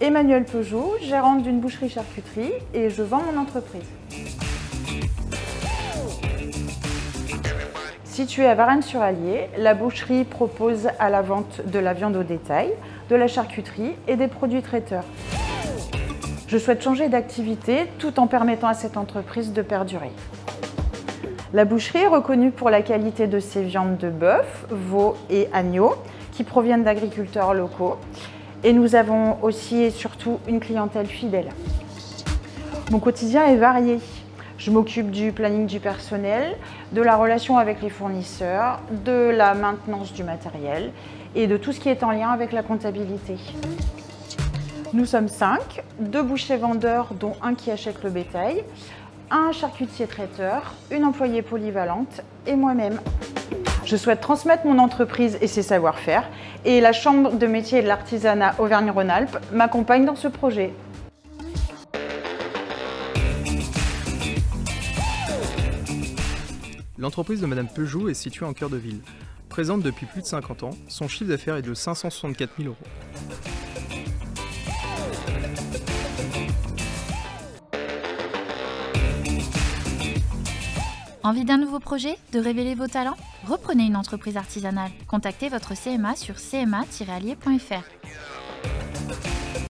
Emmanuelle Peugeot, gérante d'une boucherie-charcuterie et je vends mon entreprise. Située à Varennes-sur-Allier, la boucherie propose à la vente de la viande au détail, de la charcuterie et des produits traiteurs. Je souhaite changer d'activité tout en permettant à cette entreprise de perdurer. La boucherie est reconnue pour la qualité de ses viandes de bœuf, veau et agneau qui proviennent d'agriculteurs locaux. Et nous avons aussi et surtout une clientèle fidèle. Mon quotidien est varié. Je m'occupe du planning du personnel, de la relation avec les fournisseurs, de la maintenance du matériel et de tout ce qui est en lien avec la comptabilité. Nous sommes 5, 2 bouchers vendeurs dont un qui achète le bétail, un charcutier traiteur, une employée polyvalente et moi-même. Je souhaite transmettre mon entreprise et ses savoir-faire et la Chambre de métiers et de l'artisanat Auvergne-Rhône-Alpes m'accompagne dans ce projet. L'entreprise de Madame Peugeot est située en cœur de ville. Présente depuis plus de 50 ans, son chiffre d'affaires est de 564 000 €. Envie d'un nouveau projet? De révéler vos talents? Reprenez une entreprise artisanale. Contactez votre CMA sur cma-allier.fr.